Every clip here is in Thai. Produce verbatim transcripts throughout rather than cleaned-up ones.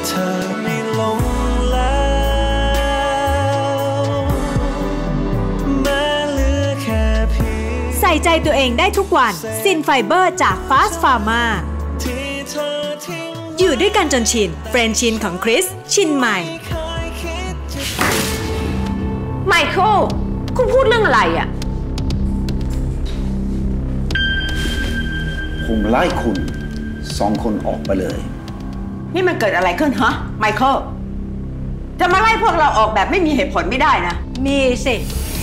เธอไม่หลงแล้วแม้เหลือแค่เพียงใส่ใจตัวเองได้ทุกวันซินไฟเบอร์จากฟาสต์ฟาร์มาอยู่ด้วยกันจนชินเฟรนชินของคริสชินใหม่ไมเคิลคุณพูดเรื่องอะไรอ่ะผมไล่คุณสองคนออกไปเลยนี่มันเกิดอะไรขึ้นฮะไมเคิลจะมาไล่พวกเราออกแบบไม่มีเหตุผลไม่ได้นะมีสิ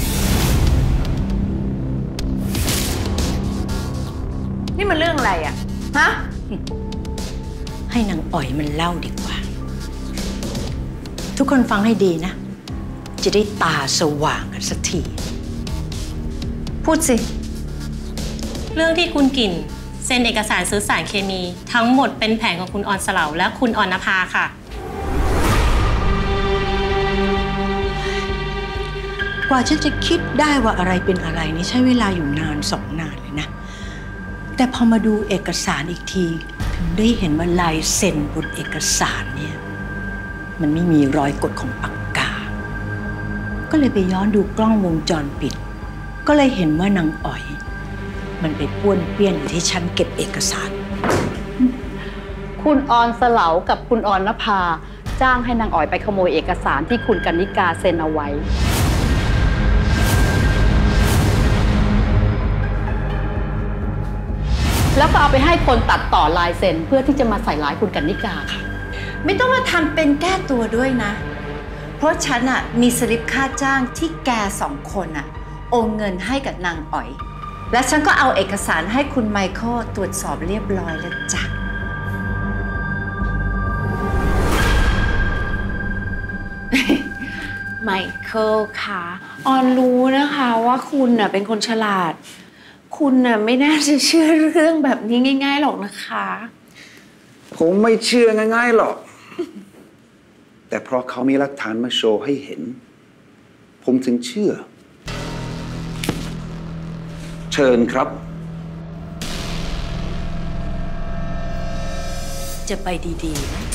นี่มันเรื่องอะไรอ่ะฮะให้นางอ๋อยมันเล่าดีกว่าทุกคนฟังให้ดีนะจะได้ตาสว่างกันสักทีพูดสิเรื่องที่คุณกิ่นเซ็นเอกสารซื้อสารเคมีทั้งหมดเป็นแผนของคุณออนสลาและคุณออนนภาค่ะกว่าฉันจะคิดได้ว่าอะไรเป็นอะไรนี่ใช้เวลาอยู่นานสองนานเลยนะแต่พอมาดูเอกสารอีกทีถึงได้เห็นว่าลายเซ็นบนเอกสารเนี่ยมันไม่มีรอยกดของปากกาก็เลยไปย้อนดูกล้องวงจรปิดก็เลยเห็นว่านางอ๋อยมันไปป้วนเปี้ยนอยู่ที่ชั้นเก็บเอกสารคุณออนสลากับคุณออนนภาจ้างให้นางอ๋อยไปขโมยเอกสารที่คุณกนิกาเซ็นเอาไว้แล้วก็เอาไปให้คนตัดต่อลายเซ็นเพื่อที่จะมาใส่ร้ายคุณกนิกาค่ะไม่ต้องมาทำเป็นแก้ตัวด้วยนะเพราะฉันอะมีสลิปค่าจ้างที่แกสองคนอะโอนเงินให้กับนางอ๋อยและฉันก็เอาเอกสารให้คุณไมเคิลตรวจสอบเรียบร้อยแล้วจ้ะไมเคิลคะออนรู้นะคะว่าคุณน่ะเป็นคนฉลาดคุณน่ะไม่น่าจะเชื่อเรื่องแบบนี้ง่ายๆหรอกนะคะผมไม่เชื่อง่ายๆหรอกแต่เพราะเขามีหลักฐานมาโชว์ให้เห็นผมถึงเชื่อเชิญครับจะไปดีๆนะ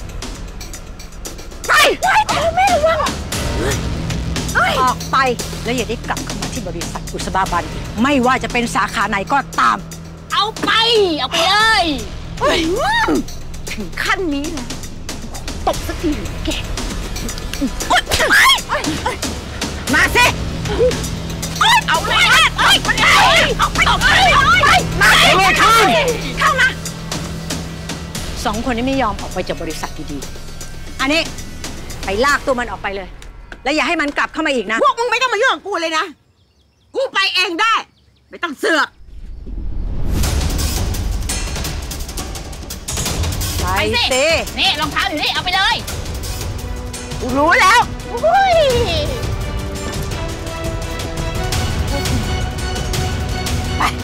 ไปไปไม่ระวังออกไปแล้วอย่าได้กลับเข้ามาที่บริษัทกุศบาบันไม่ว่าจะเป็นสาขาไหนก็ตามเอาไปเอาไปเลยถึงขั้นนี้แล้วตบสักทีหรือแกมาสิเอาเลยเอาไปเอาไปเอาไปมาเลยเข้ามาสองคนนี้ไม่ยอมออกไปจากบริษัทดีๆอันนี้ไปลากตัวมันออกไปเลยและอย่าให้มันกลับเข้ามาอีกนะพวกมึงไม่ต้องมายุ่งกับกูเลยนะกูไปเองได้ไม่ต้องเสือกไปสินี่รองเท้าอยู่นี่เอาไปเลยกูรู้แล้วไป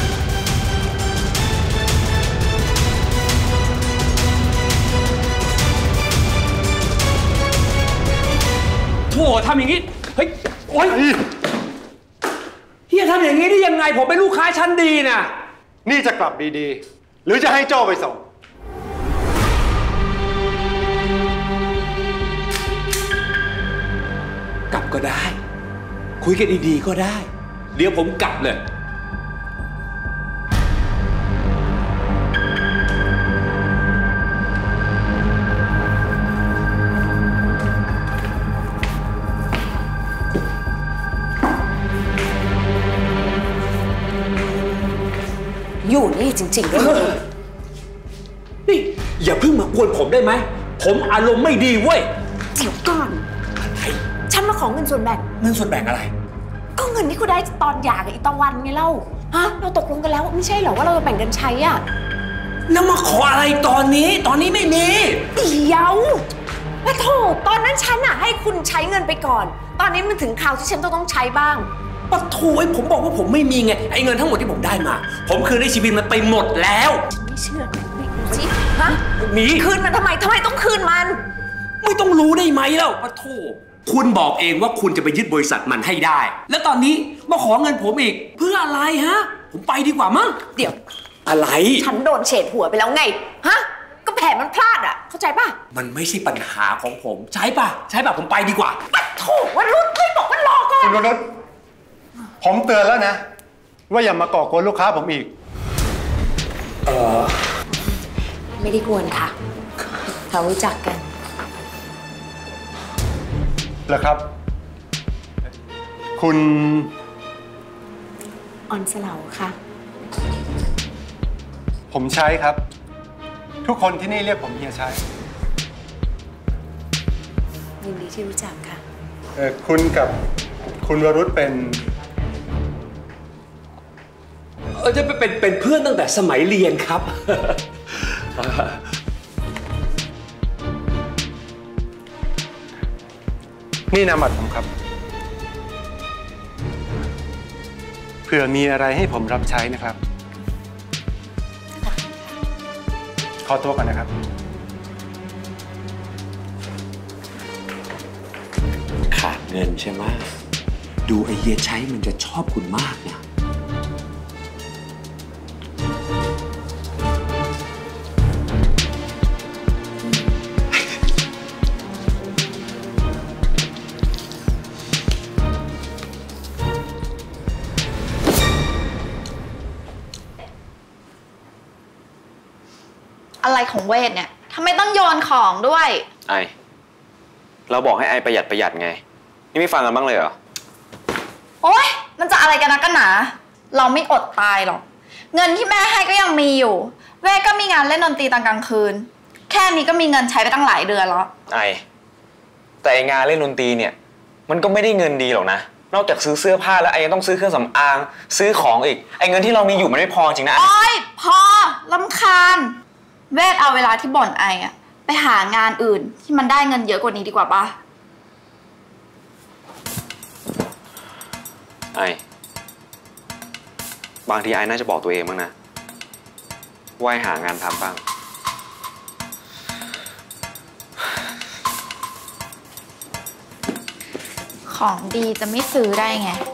โถ่ทำอย่างนี้เฮ้ยโอ๊ยเฮียทำอย่างนี้ได้ยังไงผมเป็นลูกค้าชั้นดีนะนี่จะกลับดีๆหรือจะให้โจ้ไปส่งกลับก็ได้คุยกันดีๆก็ได้เดี๋ยวผมกลับเลยอยู่นี่จริงๆด้วยนี่อย่าเพิ่งมากวนผมได้ไหมผมอารมณ์ไม่ดีเว้ยเดี๋ยวก่อนฉันมาขอเงินส่วนแบ่งเงินส่วนแบ่งอะไรก็เงินที่คุณได้ตอนหย่ากับอีตะวันไงเล่าฮะเราตกลงกันแล้วไม่ใช่เหรอว่าเราจะแบ่งกันใช้อ่ะแล้วมาขออะไรตอนนี้ตอนนี้ไม่มีเดี๋ยวมาโถตอนนั้นฉันอ่ะให้คุณใช้เงินไปก่อนตอนนี้มันถึงคราวที่ฉันต้องต้องใช้บ้างปะโถไอ้ผมบอกว่าผมไม่มีไงไอ้เงินทั้งหมดที่ผมได้มาผมคืนให้ชีวิตมันไปหมดแล้วไม่เชื่อไม่ดูสิฮะมีคืนมันทำไมทำไมต้องคืนมันไม่ต้องรู้ได้ไหมแล้วปะโถคุณบอกเองว่าคุณจะไปยึดบริษัทมันให้ได้แล้วตอนนี้มาขอเงินผมอีกเพื่ออะไรฮะผมไปดีกว่ามั้งเดี๋ยวอะไรฉันโดนเฉดหัวไปแล้วไงฮะก็แผแผนมันพลาดอ่ะเข้าใจป่ะมันไม่ใช่ปัญหาของผมใช่ป่ะใช่ป่ะผมไปดีกว่าปัดโถวันรุ่นไม่บอกว่ารอก่อนคุณวรุษผมเตือนแล้วนะว่าอย่ามาก่อกวนลูกค้าผมอีกเออไม่ได้กวนค่ะเรารู้จักกันเหรอครับคุณออนสลาวค่ะผมใช้ครับทุกคนที่นี่เรียกผมเฮียใช้ยินดีที่รู้จักค่ะเออคุณกับคุณวรุษเป็นเออจะเป็นเป็นเพื่อนตั้งแต่สมัยเรียนครับนี่นามบัตรผมครับเผื่อมีอะไรให้ผมรับใช้นะครับขอตัวก่อนนะครับขาดเงินใช่ไหมดูไอเฮียใช้มันจะชอบคุณมากนะอะไรของเวทเนี่ยทำไมต้องโยนของด้วยไอเราบอกให้ไอประหยัดประหยัดไงนี่ไม่ฟังกันบ้างเลยเหรอโอ๊ยมันจะอะไรกันนะกันหนาเราไม่อดตายหรอกเงินที่แม่ให้ก็ยังมีอยู่เวทก็มีงานเล่นดนตรีตอนกลางคืนแค่นี้ก็มีเงินใช้ไปตั้งหลายเดือนแล้วไอแต่ไองานเล่นดนตรีเนี่ยมันก็ไม่ได้เงินดีหรอกนะนอกจากซื้อเสื้อผ้าแล้วไอยังต้องซื้อเครื่องสำอางซื้อของอีกไอเงินที่เรามีอยู่มันไม่พอจริงนะโอ๊ยพอรำคาญเวทเอาเวลาที่บ่นไออะไปหางานอื่นที่มันได้เงินเยอะกว่านี้ดีกว่าปะไอ้บางทีไอ้น่าจะบอกตัวเองบ้างนะว่าให้หางานทำบ้างของดีจะไม่ซื้อได้ไง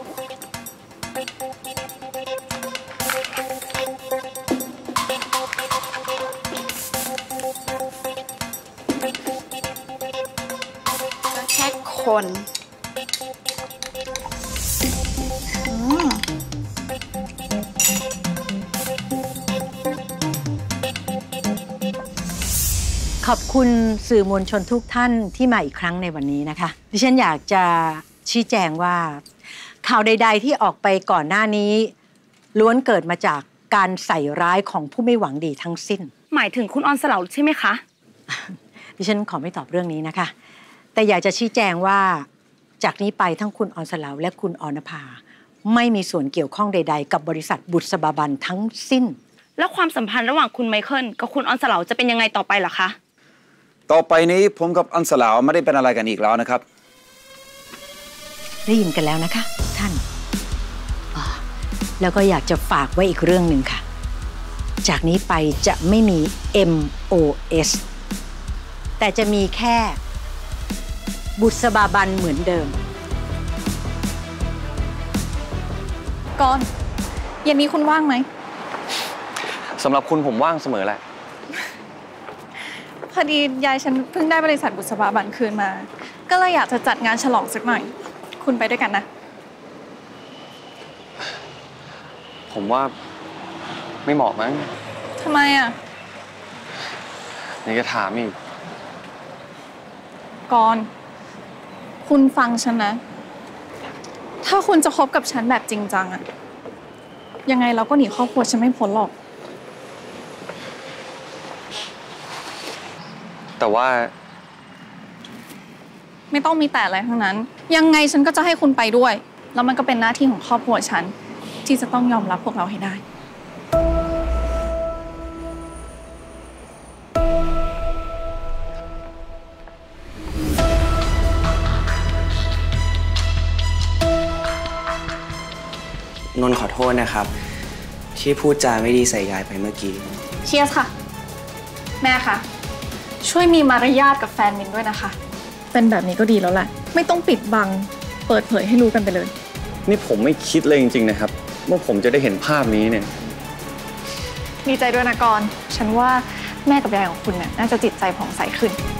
แค่คนขอบคุณสื่อมวลชนทุกท่านที่มาอีกครั้งในวันนี้นะคะดิฉันอยากจะชี้แจงว่าข่าวใดๆที่ออกไปก่อนหน้านี้ล้วนเกิดมาจากการใส่ร้ายของผู้ไม่หวังดีทั้งสิ้นหมายถึงคุณออนสลาวใช่ไหมคะดิฉันขอไม่ตอบเรื่องนี้นะคะแต่อยากจะชี้แจงว่าจากนี้ไปทั้งคุณออนสลาวและคุณออนภาไม่มีส่วนเกี่ยวข้องใดๆกับบริษัทบุษบาบันทั้งสิ้นแล้วความสัมพันธ์ระหว่างคุณไมเคิลกับคุณออนสลาวจะเป็นยังไงต่อไปล่ะคะต่อไปนี้ผมกับออนสลาวไม่ได้เป็นอะไรกันอีกแล้วนะครับได้ยินกันแล้วนะคะท่านแล้วก็อยากจะฝากไว้อีกเรื่องหนึ่งค่ะจากนี้ไปจะไม่มี เอ็ม โอ เอส แต่จะมีแค่บุษบาบันเหมือนเดิมก่อนเย็นนี้คุณว่างไหมสำหรับคุณผมว่างเสมอแหละพอดียายฉันเพิ่งได้บริษัทบุษบาบันคืนมาก็เลยอยากจะจัดงานฉลองสักหน่อยคุณไปด้วยกันนะผมว่าไม่เหมาะมั้งทำไมอ่ะนี่ก็ถามอีกก่อนคุณฟังฉันนะถ้าคุณจะคบกับฉันแบบจริงจังอะยังไงเราก็หนีครอบครัวฉันไม่พ้นหรอกแต่ว่าไม่ต้องมีแต่อะไรทั้งนั้นยังไงฉันก็จะให้คุณไปด้วยแล้วมันก็เป็นหน้าที่ของครอบครัวฉันที่จะต้องยอมรับพวกเราให้ได้นนท์ขอโทษนะครับที่พูดจาไม่ดีใส่ยายไปเมื่อกี้เชียร์ค่ะแม่คะช่วยมีมารยาทกับแฟนมินด้วยนะคะเป็นแบบนี้ก็ดีแล้วแหละไม่ต้องปิดบังเปิดเผยให้รู้กันไปเลยนี่ผมไม่คิดเลยจริงๆนะครับว่าผมจะได้เห็นภาพนี้เนี่ยดีใจด้วยนะกรณ์ฉันว่าแม่กับยายของคุณเนี่ยน่าจะจิตใจผ่องใสขึ้น